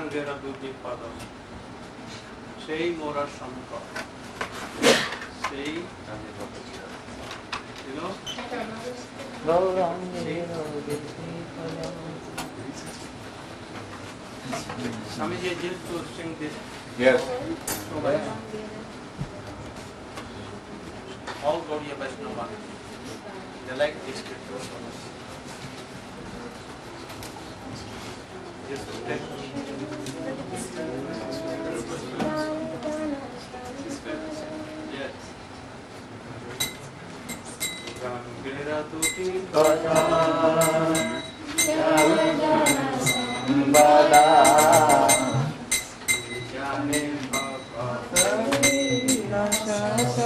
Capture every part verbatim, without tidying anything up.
গৌরাঙ্গেরা দুটি পদ সেই মোরা শঙ্কর সেই you know Swamiji used to sing this. Yes. So much. All Gaudiya Vaishnava, they like this scripture so much. Just take. Yes. Gangira tuti kata jana sambada jane bhagavati rasasa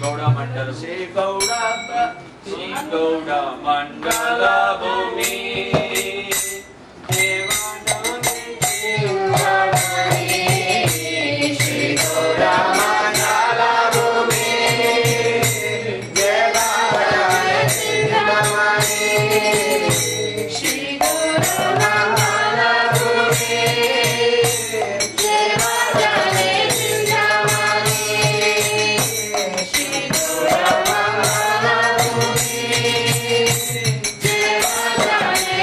Gauda Mandala. Shri Gauda Shri Gauda Mandala Bhumi. Devanami Chindamani. Shri Gauda Mandala Bhumi. Devanami Chindamani. Shri Gauda Mandala Bhumi. Devanami Chindamani. Shri Gauda Mandala Bhumi. Devanami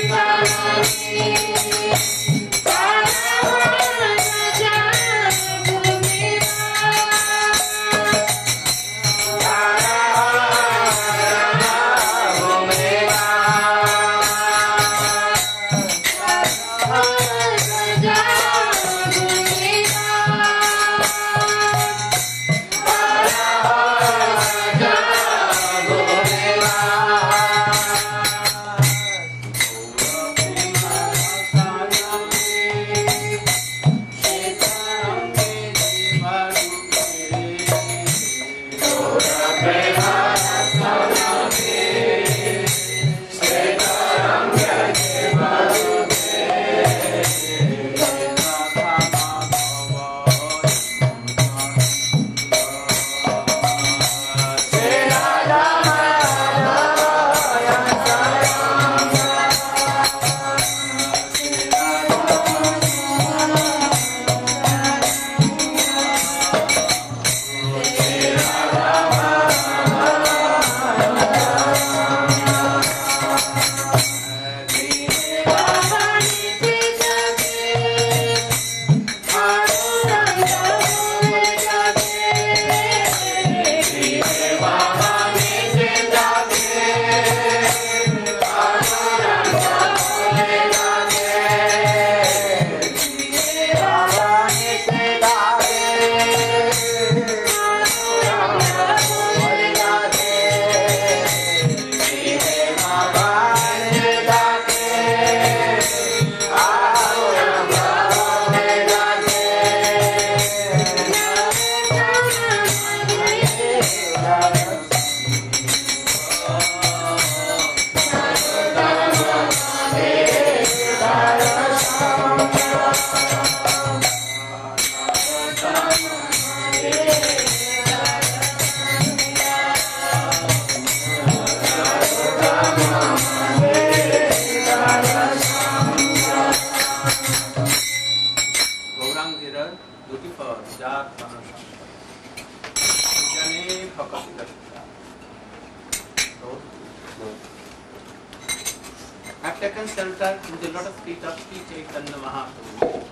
I've taken shelter in the lotus feet of Sri Chaitanya Mahaprabhu.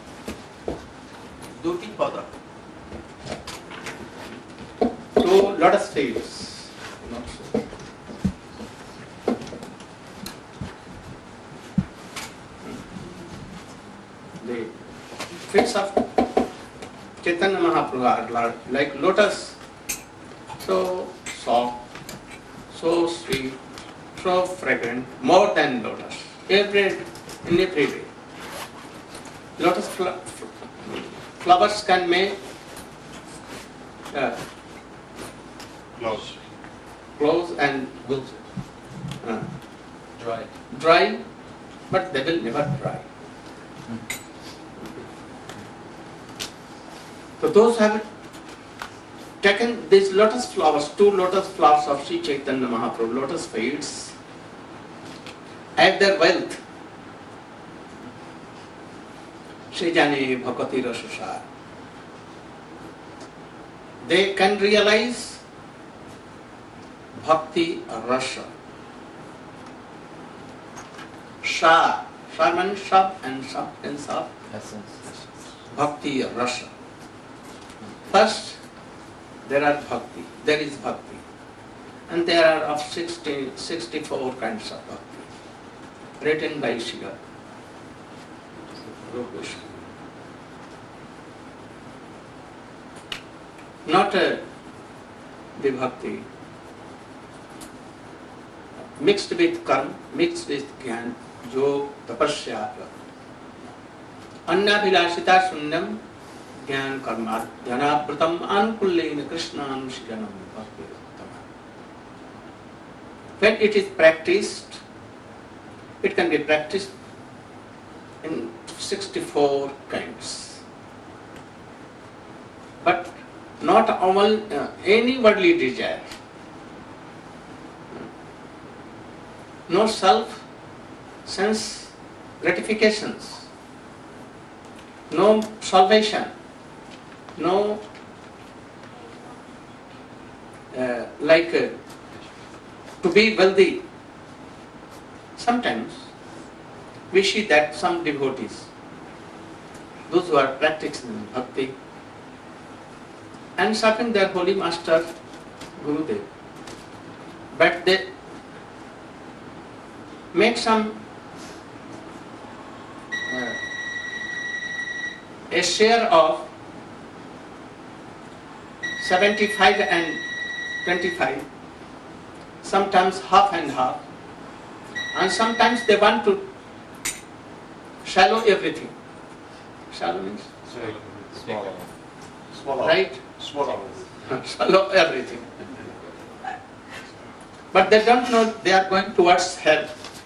Duty Pada. Two lotus feet. Not so. The feet of Chaitanya Mahaprabhu are like lotus, so soft, so sweet, so fragrant, more than lotus. Every in every way. Lotus fl flowers can make uh, Close. close and Wilted. uh, Dry. dry, but they will never dry. So those have taken these lotus flowers, two lotus flowers of Sri Chaitanya Mahaprabhu, lotus fields, as their wealth. Shri Jani Bhakati Rasasar. They can realize Bhakti Rasa. Sha, Sha means Shab and substance of Essence. Bhakti Rasa. First, there are Bhakti, there is Bhakti. And there are of sixty, sixty-four kinds of Bhakti, written by Shiva. Not a the Bhakti, mixed with karma, mixed with jnana, yoga, tapasya. Annabhilasita sunyam ज्ञान कर्माध्यनावृतम अनुकूलेन कृष्णानुशीलनम भक्तिरुत्तम. When it is practiced, it can be practiced in sixty-four kinds. But not all, uh, any worldly desire, no self sense gratifications, no salvation, no uh, like uh, to be wealthy. Sometimes we see that some devotees, those who are practicing bhakti and serving their holy master Gurudev, but they make some uh, a share of seventy-five and twenty-five, sometimes half and half, and sometimes they want to swallow everything. Swallow means? Swallow. Swallow. Right? Swallow. Swallow everything. But they don't know they are going towards hell.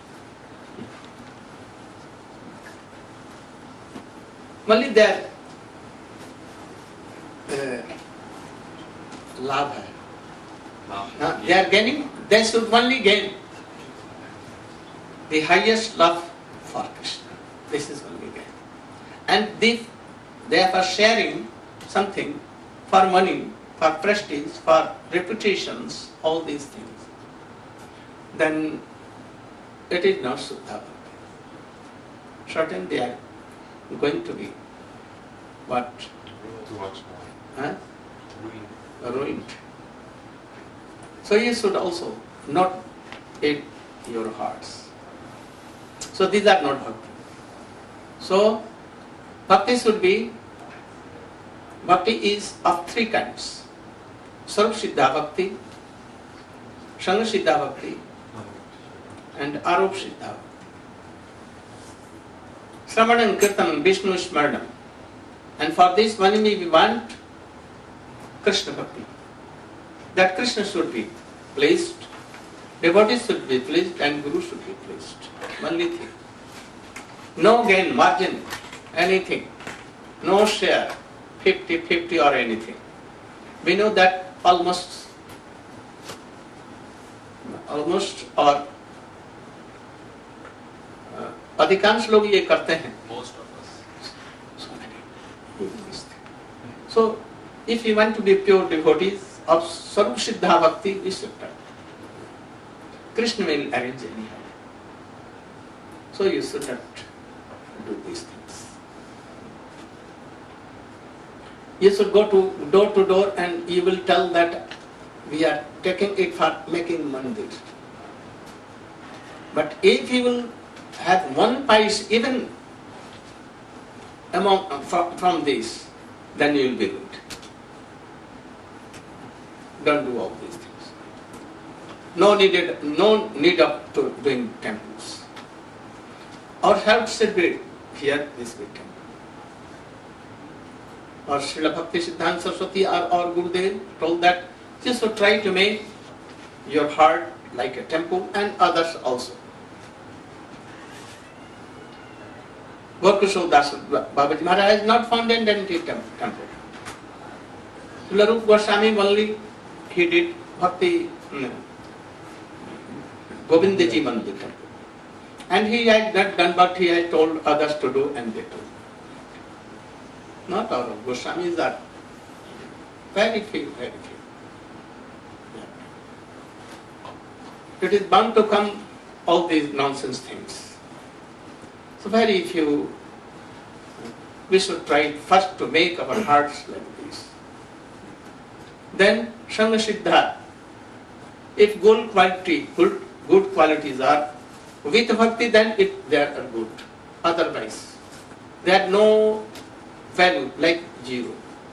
Only their uh, love hai. Uh, they are gaining, they should only gain the highest love for Krishna. This is only gain. And if they are sharing something for money, for prestige, for reputations, all these things, then it is not Suddha Bhakti. Certainly they are going to be what? Too much more. Huh? Ruin. Ruined. So you should also not aid your hearts. So these are not bhakti. So bhakti should be, bhakti is of three kinds. Sarv Siddha Bhakti, Sangha Siddha Bhakti, and Arup Siddha Bhakti. Sravanam, Kirtanam, Vishnu Smaranam. And for this one we want Krishna Bhakti. That Krishna should be pleased, devotees should be pleased, and Guru should be pleased. Only thing. No gain, margin, anything. No share, fifty fifty or anything. We know that almost, almost or uh, अधिकांश लोग ये करते हैं. Most of us. So many. So if you want to be pure devotees of Sarv Siddha Bhakti, we should try. Krishna will arrange anyhow. So you should not do these things. You should go to door to door and you will tell that we are taking it for making mandir. But if you will have one piece even among from, from this, then you will be good. Don't do all these things. No needed, no need of to doing temples. Our health should be here, this big temple. Or Srila Bhakti Siddhanta Saraswati or, or Gurudev told that you should try to make your heart like a temple, and others also. Gorkishore Das Babaji Maharaj has not founded any temple. Larup Goswami only he did Bhakti no, Govindaji Mandir temple. And he had not done what he had told others to do, and they told. Not all of Goswamis are very few, very few. It is bound to come all these nonsense things. So very few, we should try first to make our hearts like this. Then Sangha Siddha, if good quality, good, good qualities are with bhakti, then it, they are good. Otherwise, they have no value, like zero.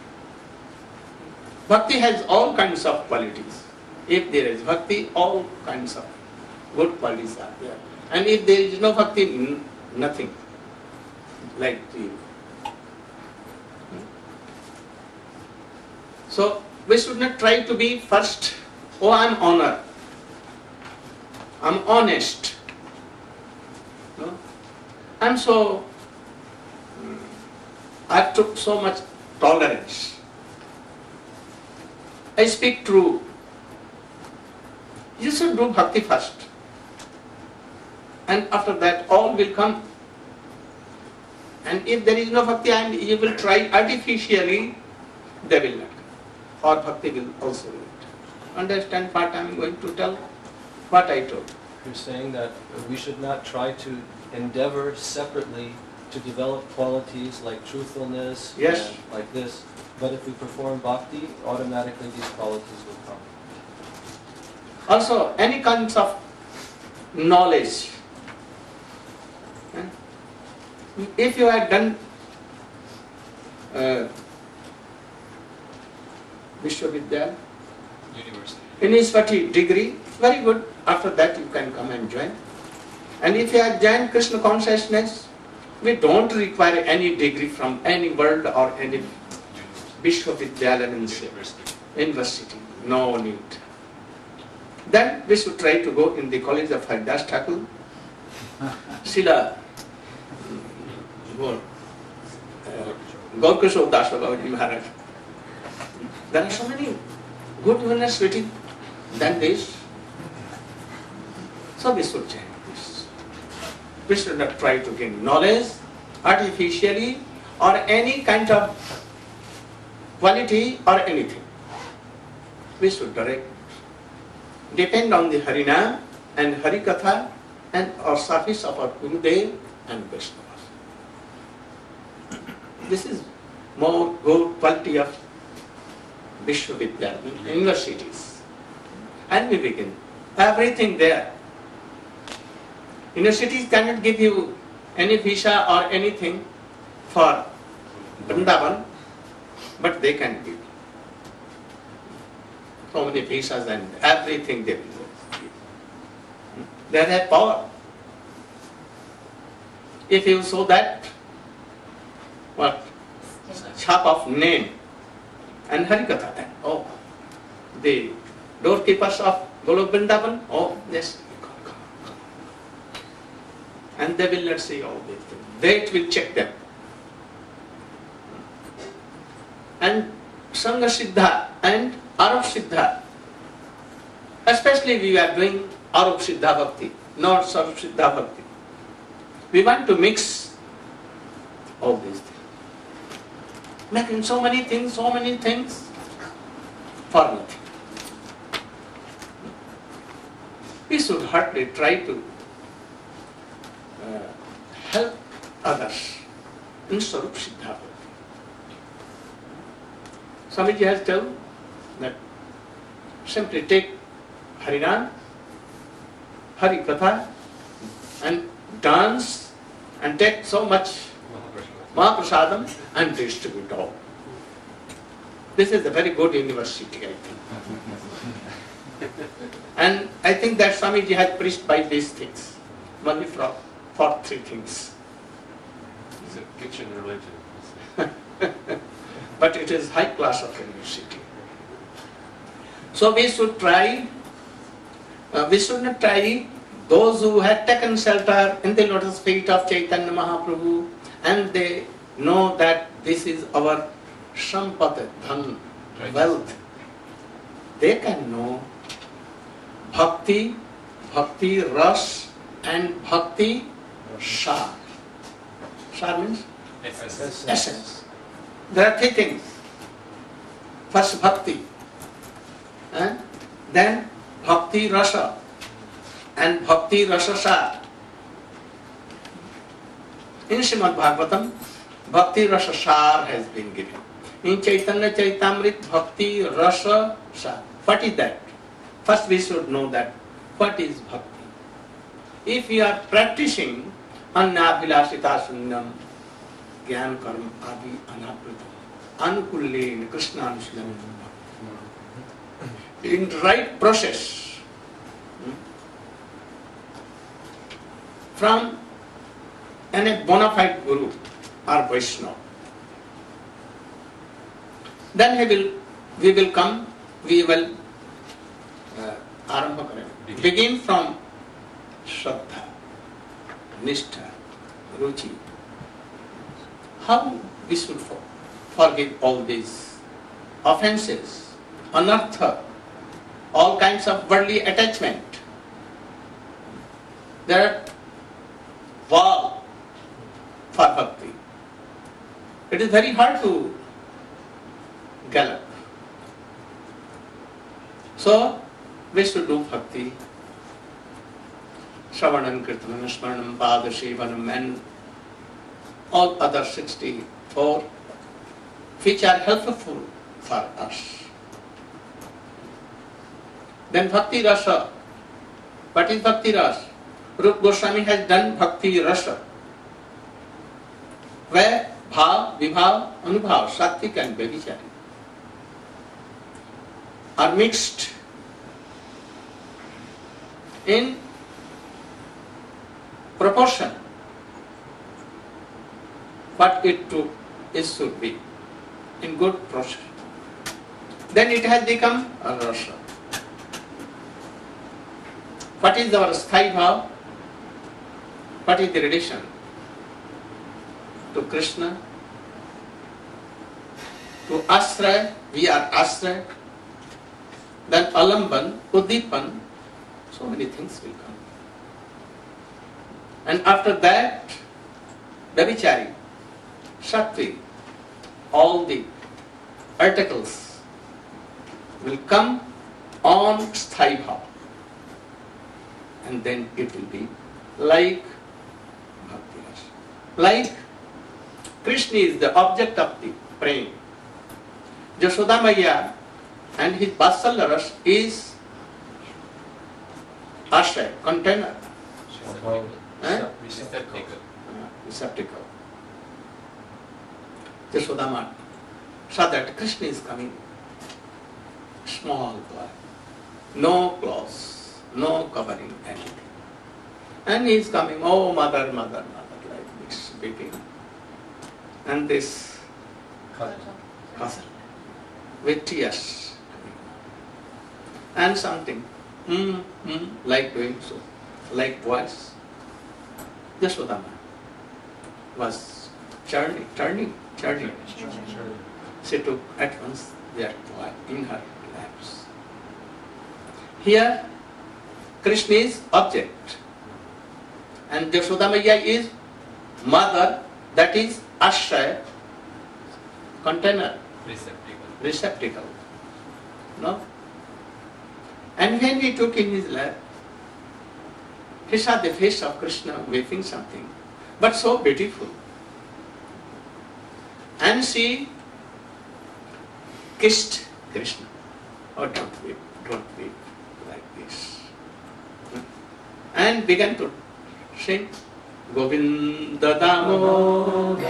Bhakti has all kinds of qualities. If there is bhakti, all kinds of good qualities are there. And if there is no bhakti, nothing, like zero. So we should not try to be first, oh, I'm honor, I'm honest, no? I'm so, I took so much tolerance, I speak true. You should do bhakti first, and after that all will come. And if there is no bhakti and you will try artificially, they will not. Or bhakti will also not. Understand what I am going to tell? What I told. You're saying that we should not try to endeavor separately to develop qualities like truthfulness, Yes. and like this, but if we perform bhakti, automatically these qualities will come. Also, any kinds of knowledge. eh? If you had done uh, Vishwavidyalaya, University. University degree, very good. After that you can come and join. And if you have joined Krishna consciousness, we don't require any degree from any world or any Vishwavidyalaya means University. university. No need. Then we should try to go in the college of Haridas Thakur, Srila Gaurkishore Das Babaji Maharaj. There are so many good universities than this. So we should change this. We should not try to gain knowledge artificially or any kind of quality or anything. We should direct, depend on the Harinam and Harikatha and our service of our Gurudev and Vaishnavas. This is more good quality of Vishwavidyalaya, universities. And we begin. Everything there. Universities cannot give you any visa or anything for Vrindavan, but they can give. So many visas and everything they will give. They have power. If you show that, what? Chap of name and Harikatha, then, oh, the doorkeepers of Golok Vrindavan, oh, yes, come, come, come. And they will not say all these things. They will check them. And Sangha Siddha and Arup Siddha, especially we are doing Arup Siddha Bhakti, not Sarup Siddha Bhakti. We want to mix all these things. Making so many things, so many things for nothing. We should hardly try to uh, help others in Sarup Siddha Bhakti. Swamiji has told that simply take Harinam, Harikatha and dance and take so much Mahaprasadam and distribute all. This is a very good university, I think. And I think that Swamiji has preached by these things, only for, for three things. It's a kitchen religion. But it is high class of university. So we should try, uh, we should not try those who had taken shelter in the lotus feet of Chaitanya Mahaprabhu and they know that this is our Sampat, Dhan, wealth. They can know Bhakti, Bhakti Ras and Bhakti Sar. Sar means Essence. essence. There are three things. First Bhakti, and then Bhakti Rasa and Bhakti Rasa Sar. In Srimad Bhagavatam, Bhakti Rasa Sar has been given. In Chaitanya Chaitamrit, Bhakti Rasa Sar. What is that? First we should know that. What is Bhakti? If we are practicing Annabhilasita Sunyam, Gyan Karma Adi Anapritam, Anukulleen Krishna Anushlam, in right process, from any bona fide Guru or Vaishnava, then he will we will come, we will uh, arambha kare. Begin from Shraddha, Nishtha, Ruchi. How we should for- forgive all these offenses, anartha, all kinds of worldly attachment. There are wall for bhakti. It is very hard to gallop. So, we should do bhakti. Shravanam, Kirtanam, Smaranam, Padashivanam, and all other sixty-four, which are helpful for us. Then Bhakti Rasa. What is Bhakti Rasa? Rupa Goswami has done Bhakti Rasa, where Bhav, Vibhav, Anubhav, Sattvic and Vyabhichari are mixed in proportion, but it too it should be in good proportion. Then it has become a rasa. What is our sthai bhav? What is the relation to Krishna? To Ashraya, we are Ashraya. Then Alamban, Udipan, so many things will come. And after that, Vyabhichari, Sattvic, all the articles will come on sthai bhav. And then it will be like Bhakti Rasa. Like Krishna is the object of the praying. Jashoda Maya and his Vatsalya Rasa is ashraya, container, eh? Receptacle. receptacle. Jashoda Maya saw that Krishna is coming, small boy, no clothes, no covering, anything. And he is coming, oh mother, mother, mother, like this, weeping. And this cousin with tears coming. And something, mm, mm, like doing so, like voice. Yasodama was churning, turning, churning. She took at once their boy in her laps. Here, Krishna is object, and Yashoda Maya is mother, that is ashraya, container, Receptacle. receptacle. No? And when he took in his lap, he saw the face of Krishna weeping something, but so beautiful. And she kissed Krishna. Oh, don't weep, don't weep, like this. And began to sing Govinda Damodara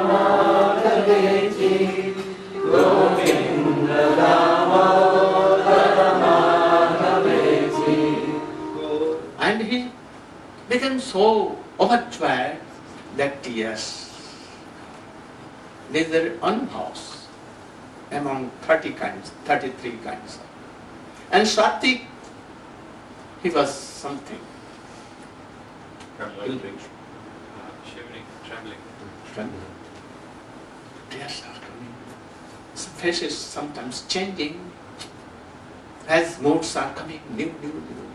Madhaveti, Govinda Damodara Madhaveti. And he became so overjoyed that tears. These are unhoused among thirty kinds, thirty-three kinds. And Sattvic, he was something. Trembling. Uh, shivering, trembling. Trembling. Tears are coming. His face is sometimes changing as moods are coming new, new, new.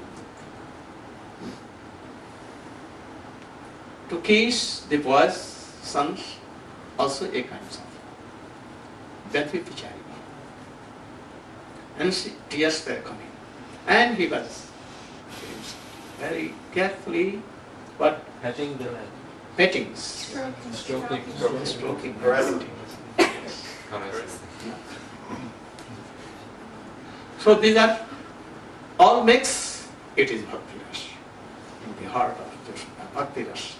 To kiss the boys, sons, also a kind of Vyabhichari. And she, tears were coming. And he was very carefully, what? Petting the head. Petting, Stroking. Stroking. stroking, Caressing. Caressing. So these are all mix, it is Bhakti Rasa. In the heart of Krishna, Bhakti Rasa.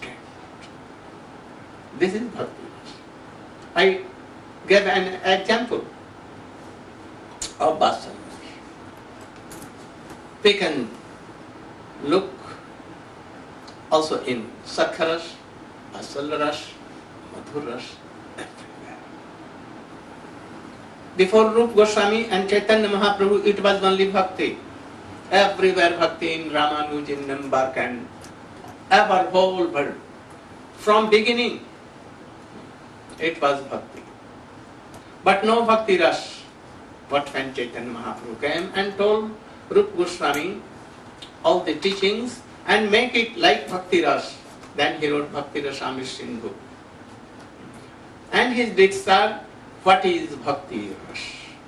This is Bhakti Rasa. I gave an example of Vatsalya. We can look also in Sakharas, Vatsalya Rasa, Madhur Rasa, everywhere. Before Rupa Goswami and Chaitanya Mahaprabhu, it was only bhakti. Everywhere bhakti in Ramanuj, in Nambark and ever whole world. From beginning, it was bhakti. But no bhakti ras. But when Chaitanya Mahaprabhu came and told Rupa Goswami all the teachings and make it like bhakti ras, then he wrote Bhakti Rasamrita Sindhu. And his dicts are, what is bhakti ras?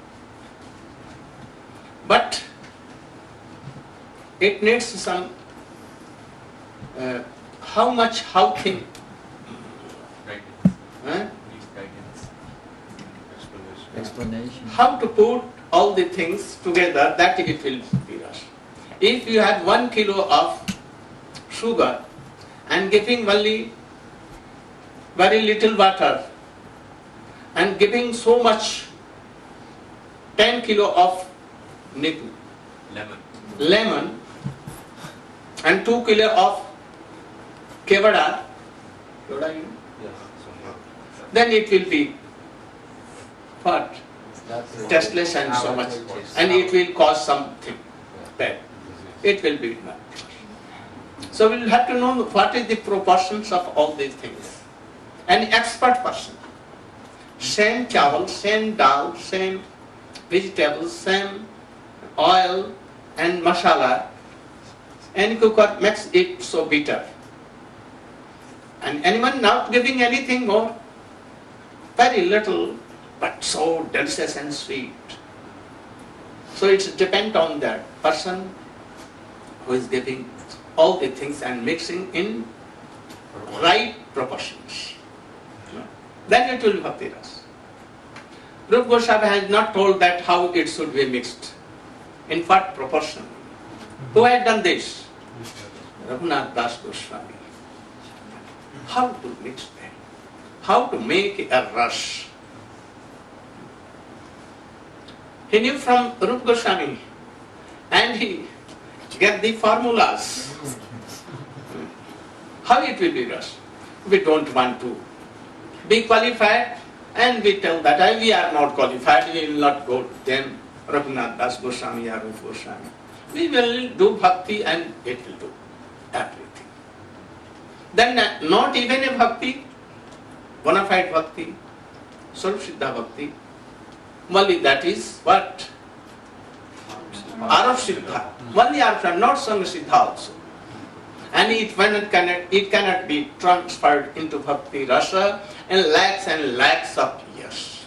But it needs some, uh, how much, how thin, Guidance. huh? Needs guidance. Explanation. Explanation. How to put all the things together that it will be ras. If you have one kilo of sugar and giving only very little water and giving so much ten kilo of nibu, Lemon. lemon and two kilo of kevada, kevada you know, Yes. then it will be what? That's it. Tasteless and so much, and it will cause something bad. It will be bad. So we will have to know what is the proportions of all these things. An expert person, same chawal, same dal, same vegetables, same oil and masala, and cooker makes it so bitter. And anyone not giving anything more, very little, but so delicious and sweet. So it depends on that person who is giving all the things and mixing in right proportions. Then it will be bhakti ras. Rupa Goswami has not told that how it should be mixed, in what proportion. Who has done this? Raghunath Das Goswami. How to mix them? How to make a ras? He knew from Rupa Goswami and he get the formulas. How it will be ras? We don't want to be qualified and we tell that "I- we are not qualified, we will not go to them, Raghunath Das Goswami or Rupa Goswami. We will do bhakti and it will do everything. Then uh, not even a bhakti, bona fide bhakti, Swarup Siddha bhakti, only that is what? Arav Siddha. Only Arav, not Sangha Siddha also. And it, when it, cannot, it cannot be transferred into bhakti rasa in lakhs and lakhs of years.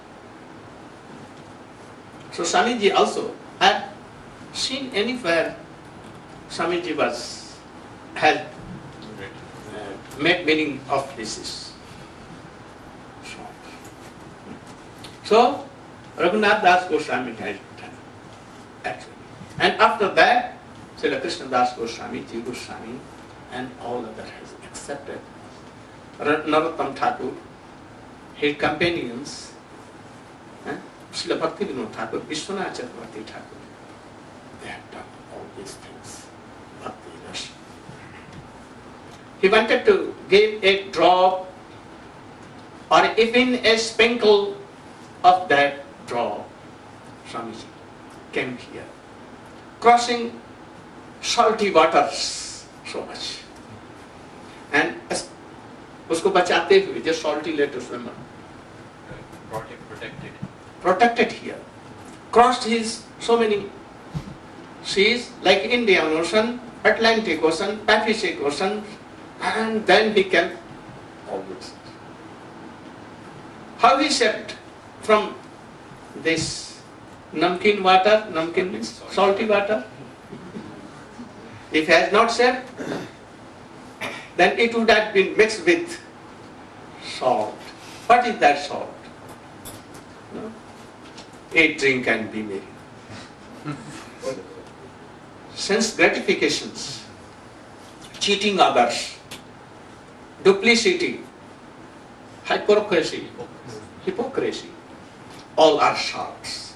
So Swamiji also had seen anywhere Swamiji was, had uh, made meaning of this is. So, so Raghunath Das Goswami has done actually. And after that, Srila Krishna Das Goswami, Ji Goswami, and all others has accepted. Narottam Thakur, his companions, eh? Srila Bhakti Vinod Thakur, Vishwanath Chakravarti Thakur, they have done all these things. Bhakti Rasa. He wanted to give a drop or even a sprinkle of that drop. Swamiji came here, crossing salty waters so much, and उसको बचाते हुए just salty let us remember Brought him protected. protected here, crossed his so many seas like Indian Ocean, Atlantic Ocean, Pacific Ocean, and then he came all this. How he stepped from this namkeen water, namkeen means salty water. If he has not said, then it would have been mixed with salt. What is that salt? No? Eat, drink and be merry. Sense gratifications, cheating others, duplicity, hypocrisy, hypocrisy, all are salts.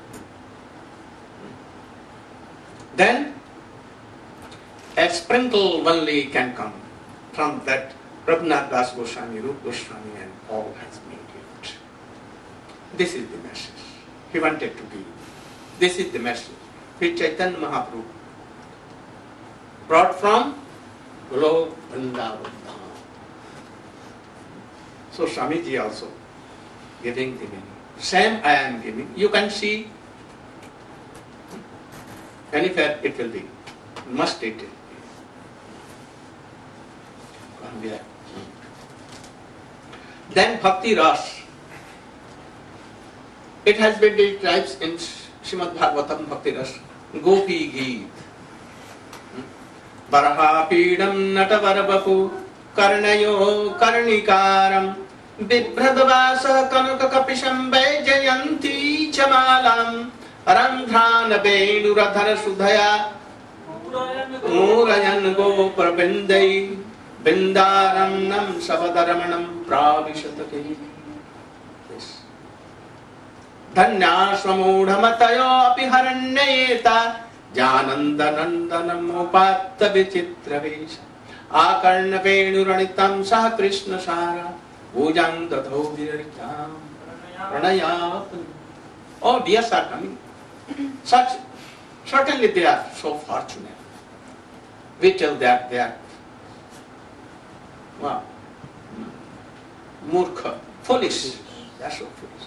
Then a sprinkle only can come from that Raghunath Das Goswami, Rupa Goswami and all has made it. This is the message. he wanted to give. This is the message which Chaitanya Mahaprabhu brought from Golok Vrindavan. So Swamiji also giving the meaning. Same I am giving. You can see anywhere it will be. Must it be. Then Bhakti Ras. It has been described in Srimad Bhagavatam Bhakti Ras. Gopi Geet. Baraha Pidam Natavarabapu Karnayo Karnikaram Bibhradvasa Kanaka Kapisham Jayanti Chamalam Randhana Benuradhara Sudhaya Murayan Gopurabindai Bindaranam Savadaramanam Pravishatake. Yes. Dhanyasvamudhamatayo apiharanyeta Janandanandanam upatta vichitravesha Akarna Venuranitam Saha Krishna Sara Ujang Dadho Viraritam Pranayapam. Oh, dears are coming. Such, certainly they are so fortunate. We tell that they are wow, murkha, foolish. They are so foolish.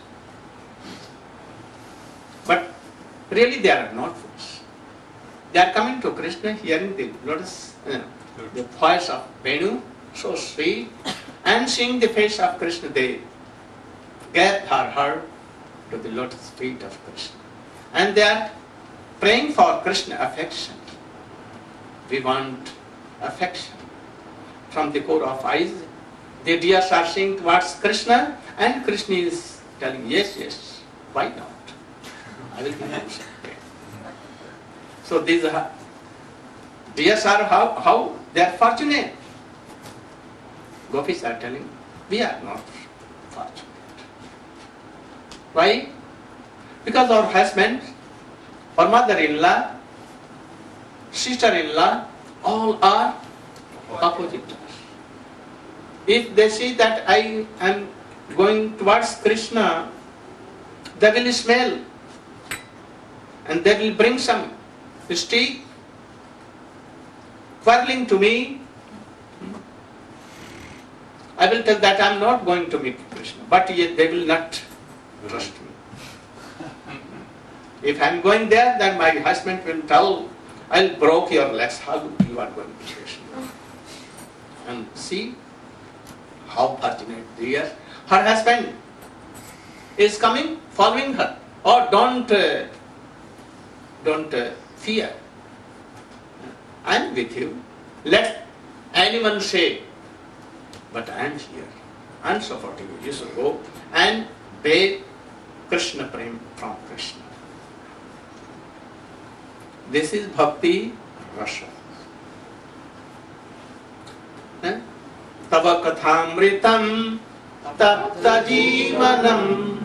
But really they are not foolish. They are coming to Krishna, hearing the lotus, uh, the voice of Venu, so sweet, and seeing the face of Krishna, they get her heart to the lotus feet of Krishna. And they are praying for Krishna affection. We want affection. From the core of eyes, the dears are seeing towards Krishna, and Krishna is telling, yes, yes, why not? I will give you something. So these are, dears are how, how they are fortunate. Gopis are telling, we are not fortunate. Why? Because our husband, our mother-in-law, sister-in-law, all are opposite us. If they see that I am going towards Krishna, they will smell and they will bring some stick quarreling to me. I will tell that I am not going to meet Krishna, but yet they will not trust me. If I am going there, then my husband will tell, I will break your legs, how you are going to Krishna. And see how fortunate they are. Her husband is coming, following her. Or don't, uh, don't uh, fear. I am with you. Let anyone say, but I am here. I am supporting you. You should go and beg Krishna Prem from Krishna. This is Bhakti Rasa. Tava kathamritam tapta jivanam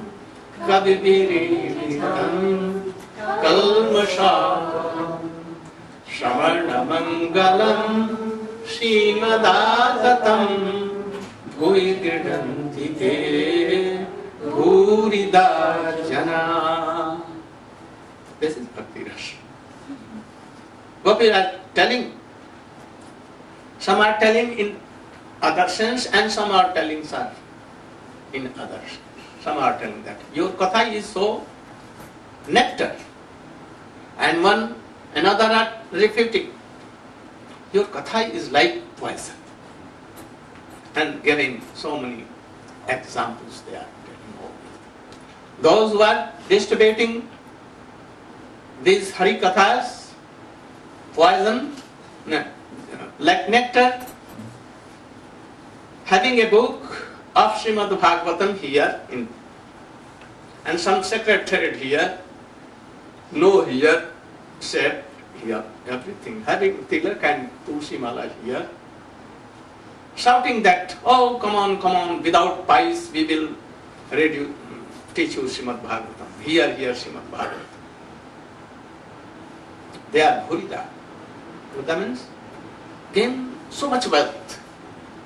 kaviviritam kalmasha shravana mangalam srimadasatam bhuigridanti te bhurida jana. This is Bhakti Rasa. Gopis are telling, some are telling in other sense and some are telling sir in others. Some are telling that your katha is so nectar, and one another are refuting. Your katha is like poison, and giving so many examples they are telling. Those who are distributing these Hari Kathas, poison, no, like nectar, having a book of Srimad Bhagavatam here, in, and some secretariat here, no here, set here, everything, having tilak and tulsi mala here, shouting that, oh, come on, come on, without pies we will read you, teach you Srimad Bhagavatam. Here, here, Srimad Bhagavatam. They are Bhurida. Bhurida means gain so much wealth.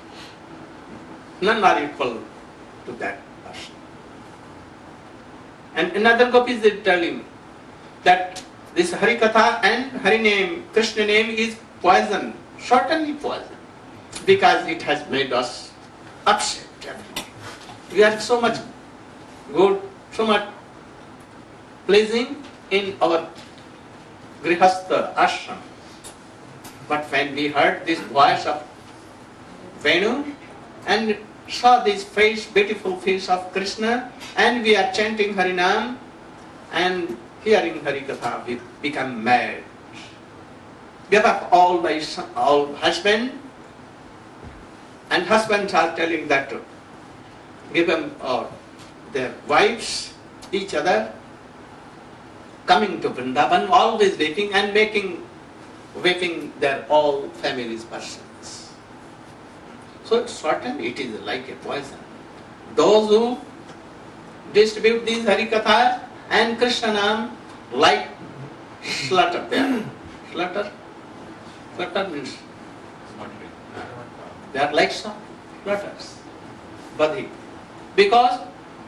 None are equal to that person. And another gopis is telling that this Hari Katha and Hari name, Krishna name is poison, certainly poison, because it has made us upset. We are so much good, so much pleasing in our grihastha ashram. But when we heard this voice of Venu and saw this face, beautiful face of Krishna, and we are chanting Harinam and hearing Harikatha, we become mad. Get up all my son, all husband, and husbands are telling that to give them or their wives, each other, coming to Vrindavan, always weeping and making weeping their all families persons. So certainly it is like a poison. Those who distribute these Harikathas and Krishna Nam like slaughter there. Slaughter? Slaughter means they are like slaughters. Badhi. Because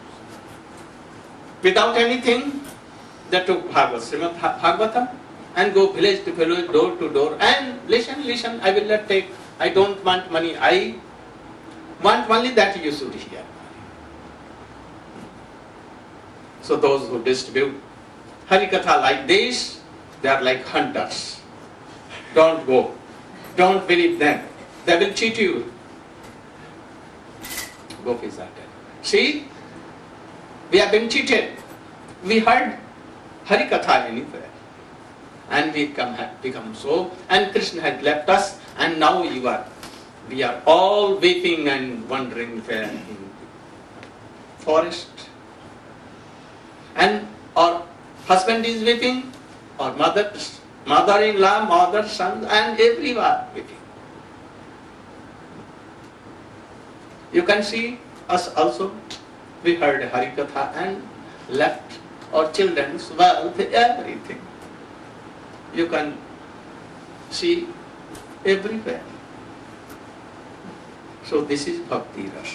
without anything, they took Bhagavad, Srimad Bhagavatam, and go village to village, door to door, and listen, listen, I will not take, I don't want money, I want only that you should hear. So those who distribute Harikatha like this, they are like hunters. Don't go. Don't believe them. They will cheat you. Gopis are dead. See, we have been cheated. We heard Harikatha anywhere. And we come, have become so, and Krishna had left us, and now you are, we are all weeping and wondering where in the forest. And our husband is weeping, our mother, mother-in-law, mother, son, and everyone weeping. You can see us also. We heard Harikatha and left our children's wealth, everything. You can see everywhere. So this is Bhakti Rasa.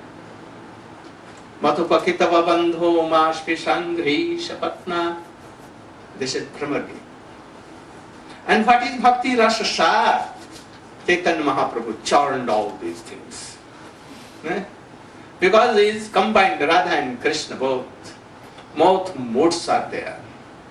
Madhupakitava bandho mashpi sangri shapatna. This is Brahmagiri. And what is Bhakti Rasa Sar? Chaitanya Mahaprabhu churned all these things. Eh? Because he is combined, Radha and Krishna both. Both moods are there.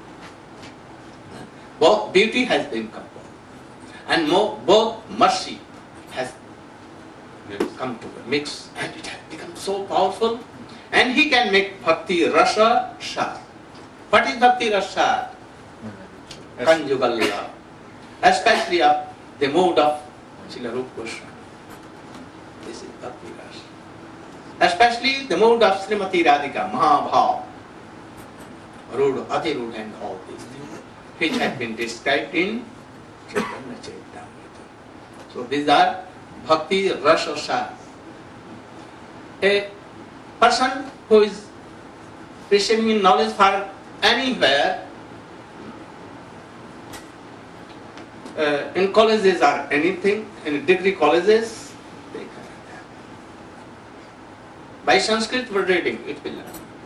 Both beauty has been combined. And more, both mercy has come to mix, and it has become so powerful. And he can make Bhakti Rasa Sar. What is Bhakti Rasa? Conjugal love. Especially of the mood of Srila Rupa Goswami. This is Bhakti Rasa. Especially the mood of Srimati Radhika, Mahabhav, Ruda, Ati Ruda, and all these things, which have been described in Chaitanya Charitamrita. So these are Bhakti Rasa Sar. A person who is receiving knowledge from anywhere, uh, in colleges or anything, in degree colleges, they can learn. By Sanskrit reading, it will learn.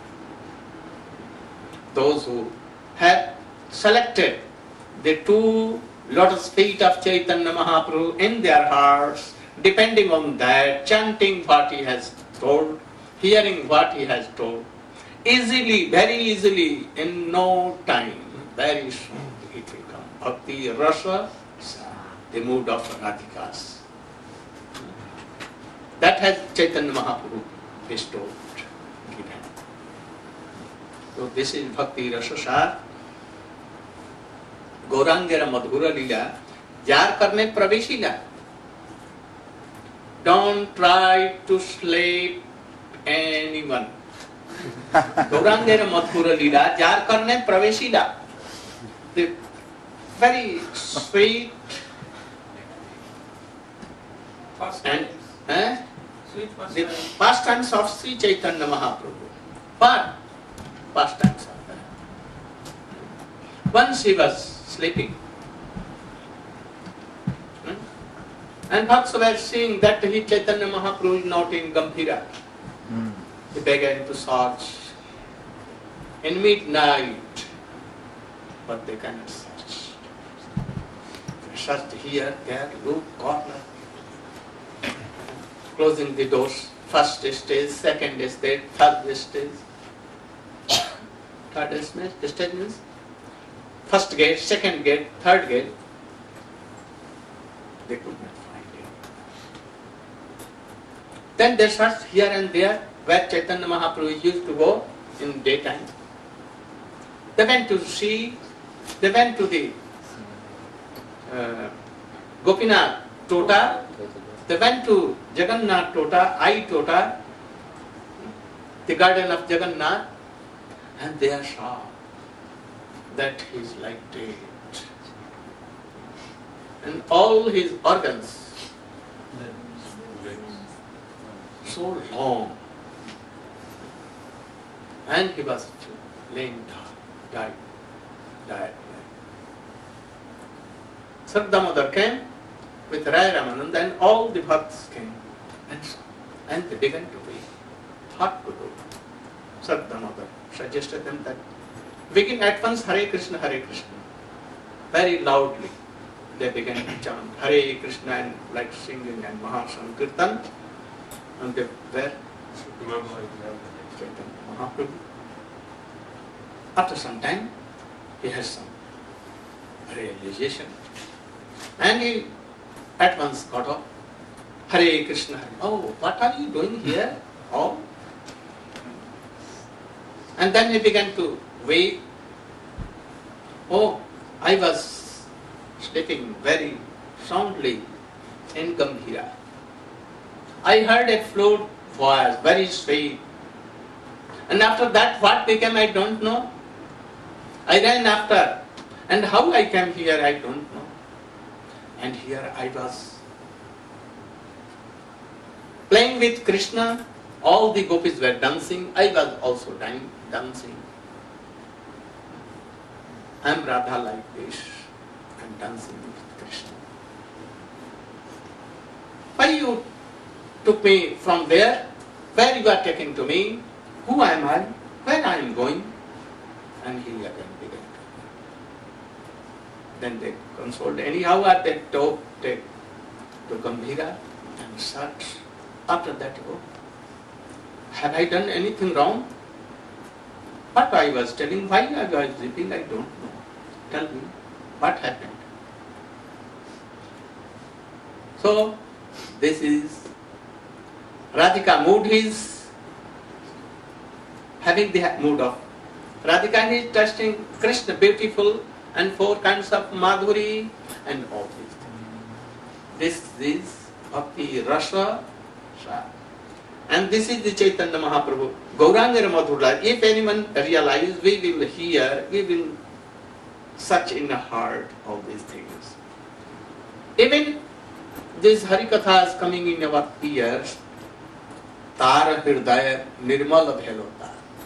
Those who have selected the two lotus feet of Chaitanya Mahaprabhu in their hearts, depending on that, chanting what he has told, hearing what he has told, easily, very easily, in no time, very soon it will come. Bhakti Rasa, the mood of Radhikas. That has Chaitanya Mahaprabhu bestowed, given. So this is Bhakti Rasa Sar. Gaurangera Madhura Lila, jar karne praveshila. Don't try to slay anyone. Gaurangera Madhura Lila, jar karne praveshila. The very sweet and eh, the pastimes of Sri Chaitanya Mahaprabhu. But pastimes of that. Once he was sleeping, hmm? and Bhakts were seeing that he Chaitanya Mahaprabhu is not in Gambhira. Mm. He began to search in midnight, but they cannot search. They search here, there, look, corner, closing the doors. First stage, second stage, third stage. Third stage means first gate, second gate, third gate. They could not find it. Then they searched here and there where Chaitanya Mahaprabhu used to go in daytime. They went to see, they went to the uh, Gopinath Tota, they went to Jagannath Tota, I Tota, the garden of Jagannath, and they saw that he is like dead. And all his organs so long. And he was laying down, died, died. Sardamodar came with Rai Ramananda and all the bhakts came and, and they began to be thought to do. Sardamodar suggested them that begin at once Hare Krishna, Hare Krishna. Very loudly they began to chant Hare Krishna and like singing and Mahasankirtan. And they were Chaitanya Mahaprabhu. After some time, he has some realization. And he at once got up. Hare Krishna, Hare. Oh, what are you doing here? Oh. And then he began to wake. Oh, I was sleeping very soundly in Gambhira. I heard a flute voice, very sweet. And after that, what became, I don't know. I ran after. And how I came here, I don't know. And here I was playing with Krishna. All the gopis were dancing. I was also dancing. I am Radha like this. I am dancing with Krishna. Why you took me from there? Where you are taking to me? Who am I? Where I am going? And he again began to. Then they consoled. Anyhow, at that top, take to Gambhira and search. After that, oh, have I done anything wrong? What I was telling, why I was sleeping, I don't know. Tell me, what happened? So, this is Radhika mood is having the mood of Radhika is testing Krishna beautiful and four kinds of Madhuri and all these things. This is Bhakti Rasa. And this is the Chaitanya Mahaprabhu. Gauranga Madhura. If anyone realize, we will hear, we will search in the heart all these things. Even this Harikatha is coming in our ears. Tara Hirdaya Nirmal Bhelota.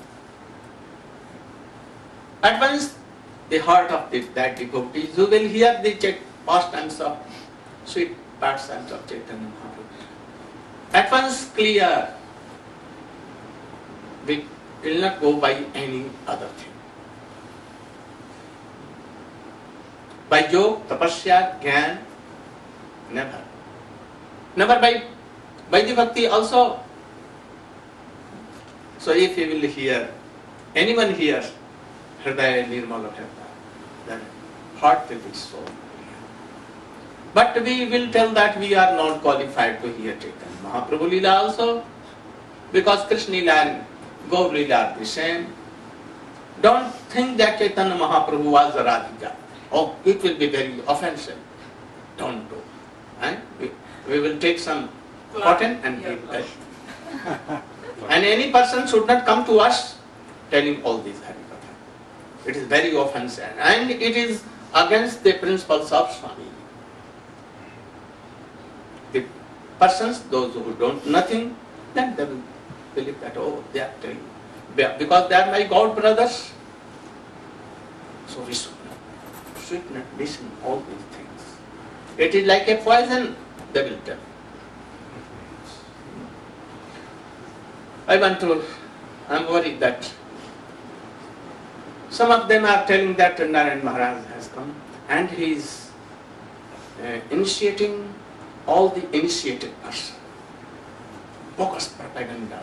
At once, the heart of the, that devotees who will hear the pastimes of sweet pastimes of Chaitanya Mahaprabhu. At once clear, we will not go by any other thing. By yoga, tapasya, jnana, never. Never by, by the bhakti also. So if you will hear, anyone hears, Hridaya Nirmala Bhakta, then heart will be so clear. But we will tell that we are not qualified to hear Chaitanya Mahaprabhu Leela also, because Krishna Leela and Gaur Leela are the same. Don't think that Chaitanya Mahaprabhu was a Radhika. Oh, it will be very offensive. Don't do. And we, we will take some cotton and give that. And any person should not come to us telling all these Harikatha. It is very offensive. And it is against the principles of Swami. The persons, those who don't nothing, then they will believe that, oh, they are telling. Because they are my God brothers. So we should not, should not listen all these things. It is like a poison, they will tell. I want to, I am worried that Some of them are telling that Narayan Maharaj has come and he is uh, initiating all the initiated person. Bogus propaganda.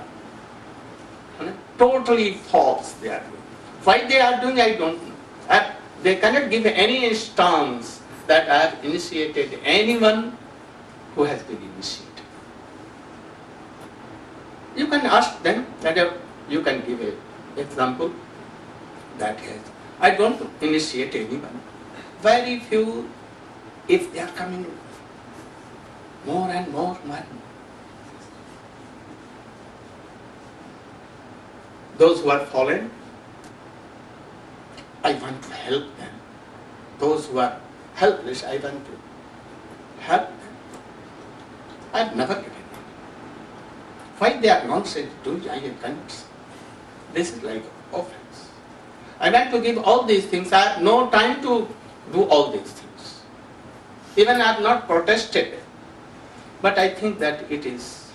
Totally false they are doing. Why they are doing, I don't know. I, they cannot give any instance that I have initiated anyone who has been initiated. You can ask them, that uh, you can give an example that has. I don't initiate anyone. Very few, if they are coming more and more, more. Those who are fallen, I want to help them. Those who are helpless, I want to help them. I have never given them. Why they are nonsense doing, I cannot say. This is like offense. I want to give all these things. I have no time to do all these things. Even I have not protested. But I think that it is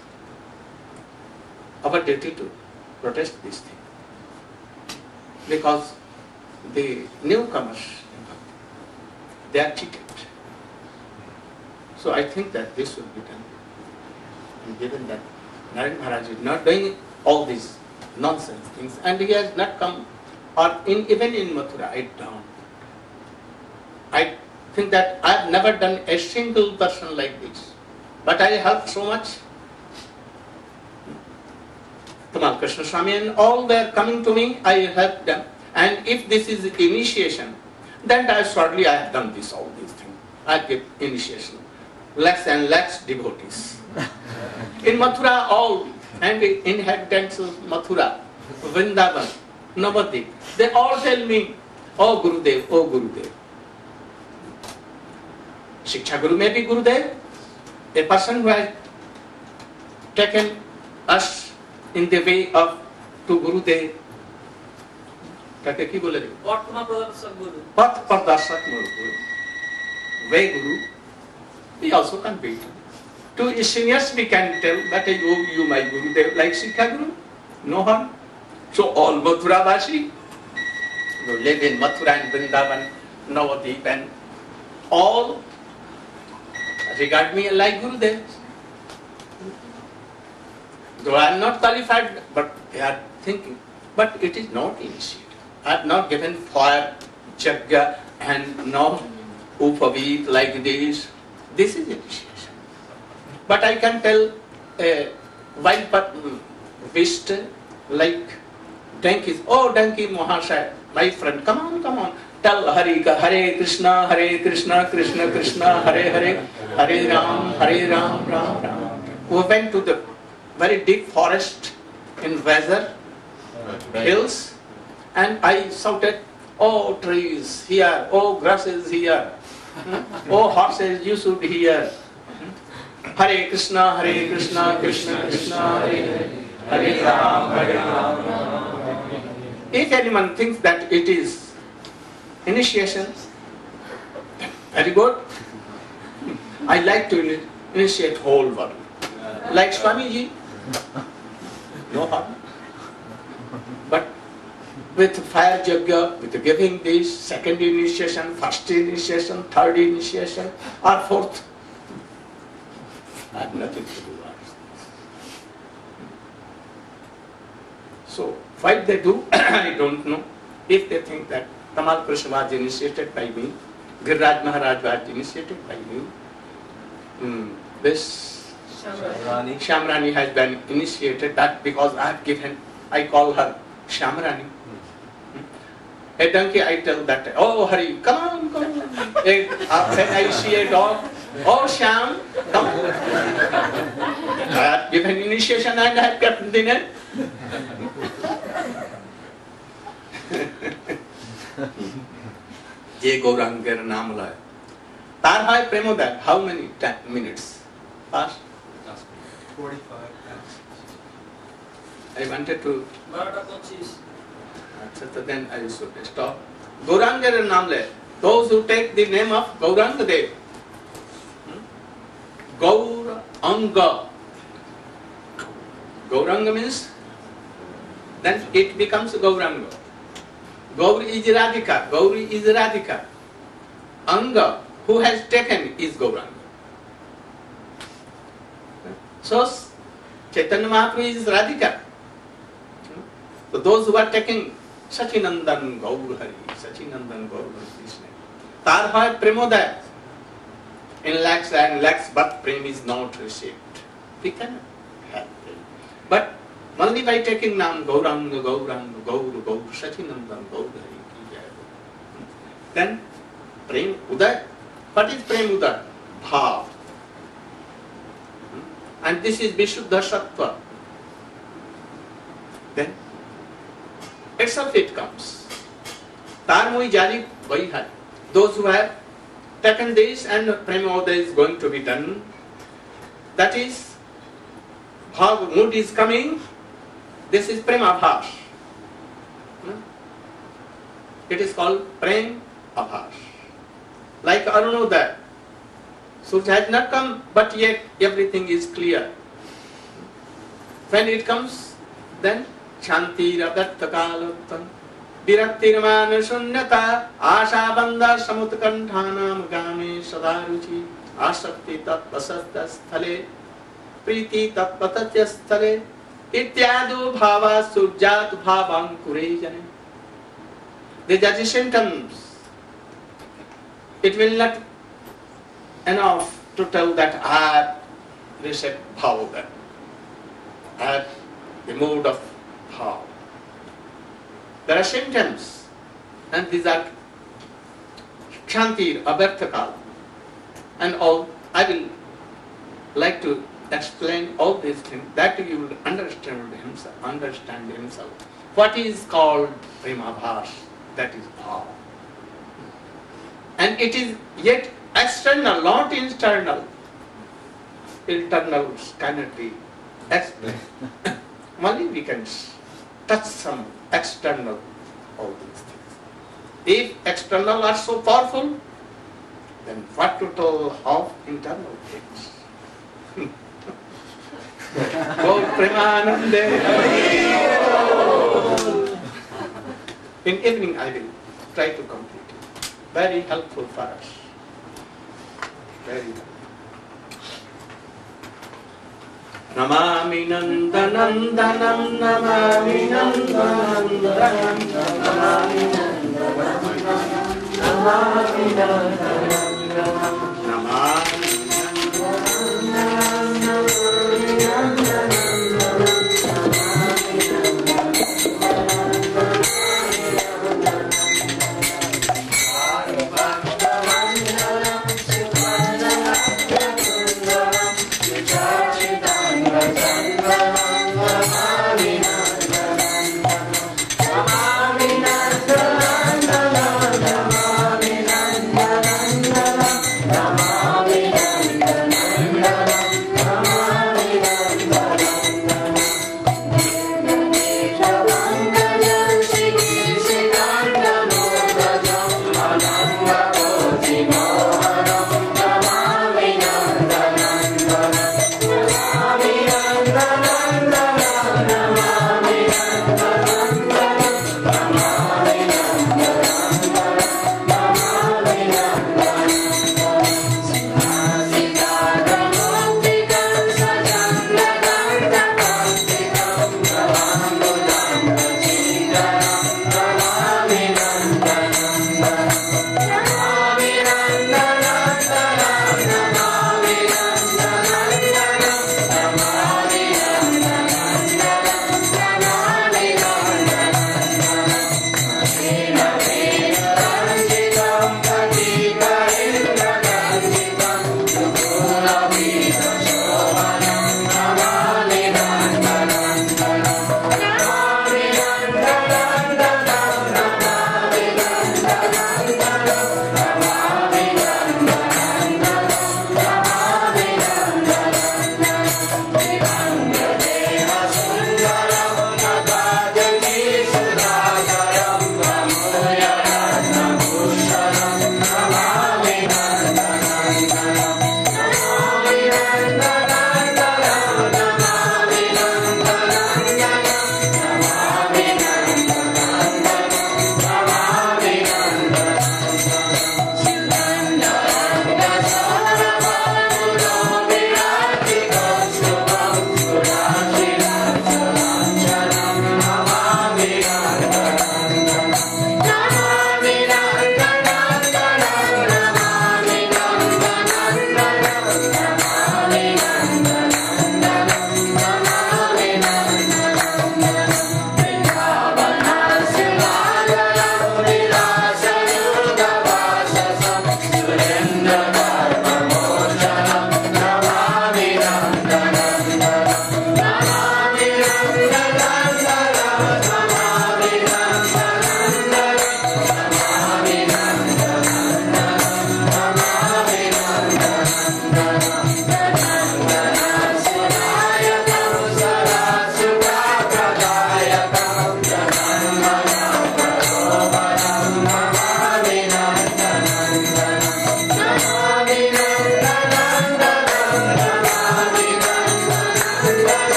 our duty to protest this thing. Because the newcomers, they are cheated. So I think that this should be done. And given that Narayan Maharaj is not doing all these nonsense things, and he has not come, or in, even in Mathura, I don't. I think that I have never done a single person like this. But I helped so much. Tamal Krishna Swami and all were coming to me, I helped them. And if this is initiation, then I surely I have done this, all these things. I give initiation. Lakhs and lakhs devotees. In Mathura, all, and the inhabitants of Mathura, Vrindavan, Navadip, they all tell me, oh Gurudev, oh Gurudev. Shiksha Guru may be Gurudev. A person who has taken us in the way of to Gurudev. Kake ki bole re? Path Pradarshak Guru. Path Pradarshak Guru. Way Guru. He also can be. To seniors we can tell that you, you my Gurudev, like Sikha Guru. No harm. So all Mathura Vashi, who live in Mathura and Vrindavan, Navadip, and all regard me like Gurudev. Though I am not qualified, but they are thinking. But it is not initiated. I have not given fire, jagya, and no upavit like this. This is initiation. But I can tell a wild beast like donkey. Oh, donkey Mahashaya, my friend, come on, come on. Tell Hari, Hare Krishna, Hare Krishna, Krishna Krishna, Hare Hare, Hare Ram, Hare Ram, Ram Ram. We went to the very deep forest in Weather hills, and I shouted, oh trees here, oh grasses here, oh horses you should hear. Hare Krishna, Hare Krishna, Krishna Krishna, Hare Hare, Hare Ram, Hare Ram. If anyone thinks that it is initiation, very good. I like to initiate whole world. Like Swamiji, no harm. But with fire yajna, with giving this second initiation, first initiation, third initiation, or fourth, I have nothing to do. So, why they do, I don't know. If they think that Tamal Krishna was initiated by me, Giriraj Maharaj was initiated by me, mm, this Shamrani. Shamrani has been initiated, that because I have given, I call her Shamrani. A donkey, I tell that, oh Hari, come on, come on. A, uh, when I see a dog, oh Sham, come on. I have given initiation and I have kept dinner. Ye Gaurangar Namala. Tarhai Premodar, how many minutes? Past? forty-five. I wanted to, Barata Pachis. so then I should stop. Gaurangar Namle, those who take the name of Gauranga Dev. Gauranga. Gauranga means, then it becomes Gauranga. Gauri is Radhika. Gauri is Radhika. Anga, who has taken, is Gauranga. So, Chaitanya Mahaprabhu is Radhika. So those who are taking Sachinandan Gaur Hari, Sachinandan Gaur Krishna, Tarha Premodaya, in lakhs and lakhs, but Prem is not received. We cannot have Prem. But only by taking Nam Gauranga, Gauranga, Gaur, Gaur, Sachinandan Gaur Hari, then Prem Uday. What is Prem Uday? Bhav. And this is Vishuddha Sattva. Then itself it comes. Tarmoi Jali Vai Hai. Those who have taken this and Premodaya is going to be done, that is, Bhav mood is coming, this is Prema Bhash. It is called Prem Abhash. Like Arunodaya. Surya has not come, but yet everything is clear. When it comes, then Shanti Radartha Kalattam Viraktirmana Shunyata Asha Bandha Samutkanthanam Game Sadaruchi Asakti Tatpasatya Sthale Priti Tatpatatya Sthale Ityadu Bhava Surjat Bhavam Kurejane. These are the symptoms. It will not enough to tell that I have received bhava, I have the mood of bhava. There are symptoms, and these are Shanti, Abharthakal, and all. I will like to explain all these things that you will understand himself, understand himself. What is called Prema Bhash, that is bhava. And it is yet external, not internal. Internal cannot be explained. Only we can touch some external, all these things. If external are so powerful, then what to tell of internal things? Gaur Premanande. In evening I will try to complete it. Very helpful for us. Very helpful. Namami Nandanandanam, Namami Nandanandanam, Namami Nandanandanam, Namami Nandanandanam, Namami Radhika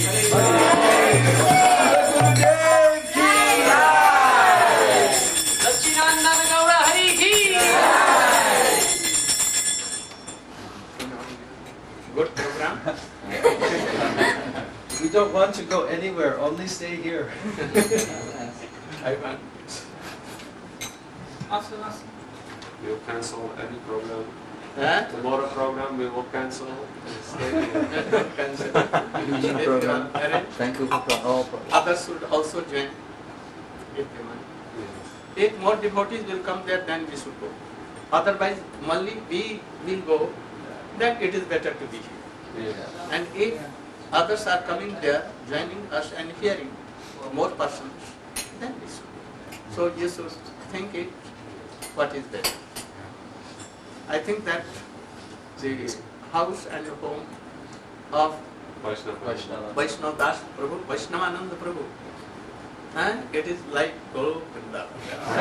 Lachminandana Gaura Hari Ki. Good program. We don't want to go anywhere, only stay here. I want. Ask, ask. We'll cancel any program. Huh? Tomorrow program we will cancel. Stay here. Cancel. Evening If program. you arrange, Thank you for pro- all pro- others should also join. If they want. If more devotees will come there, then we should go. Otherwise, only we will go, then it is better to be here. Yeah. And if others are coming there, joining us and hearing more persons, then we should. So you should think it, what is better. I think that the house and home of Vaishnava. Vaishnava. Vaishnava Das Prabhu, Vaishnavananda Prabhu, huh? It is like Guru Vrindavan.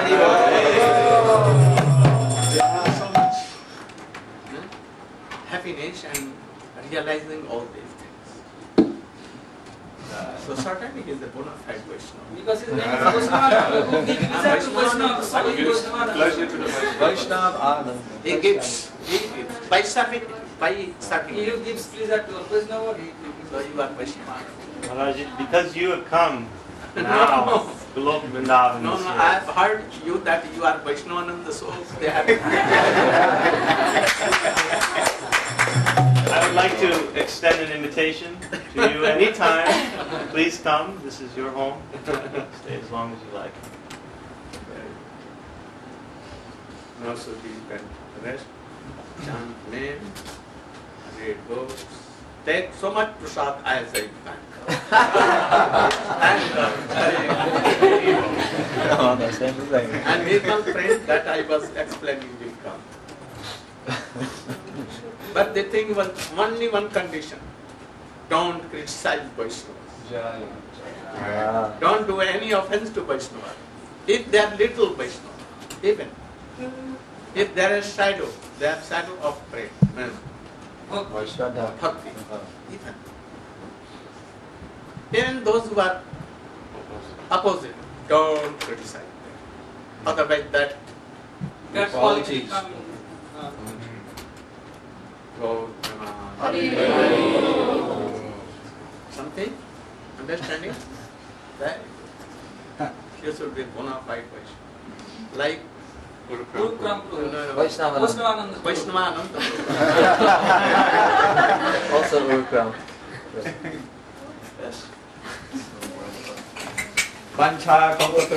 So much huh? happiness and realizing all these things. So certainly he is a bona fide Vaishnava. Because his name is Vaishnava. Who gives visa to Vaishnava? So he Gives Vaishnava. pleasure to the Vaishnava. Vaishnav Anand. He gives, he gives, by serving, by serving. He who gives pleasure to Vaishnava, he gives. So you are Vaishnava. Maharaj, because you have come now, Golok Vrindavan No, is no, here. I have heard you that you are Vaishnavananda, so they have. I would like to extend an invitation to you anytime. Please come. This is your home. Stay as long as you like. Now, so you can rest, chant name, read books, take so much prasad as I can. and, uh, Oh, that's the same thing. and his one friend that I was explaining will come. But the thing was only one condition: don't criticize Vaishnavas. Jai. Ah. Don't do any offense to Vaishnava. If they are little Vaishnava, even if there is shadow, they are shadow of prayer, Shraddha. bhakti, even. Even those who are opposite, don't criticize them. Otherwise, that That Qualities. quality coming. Uh, go something, understanding that you should be bona fide Vaishnava, like Guru Guru Kram. Kram Prabhu. Vaishnava. Vaishnavananda. Vaishnavananda. Also Urukram. Yes. Pancha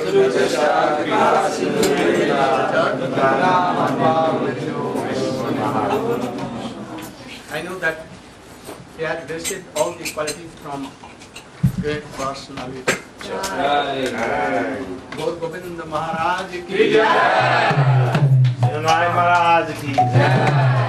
I know that he had received all the qualities from great personality. Jai. Gaur Govind Maharaj ki jai. Narayan Maharaj ki jai.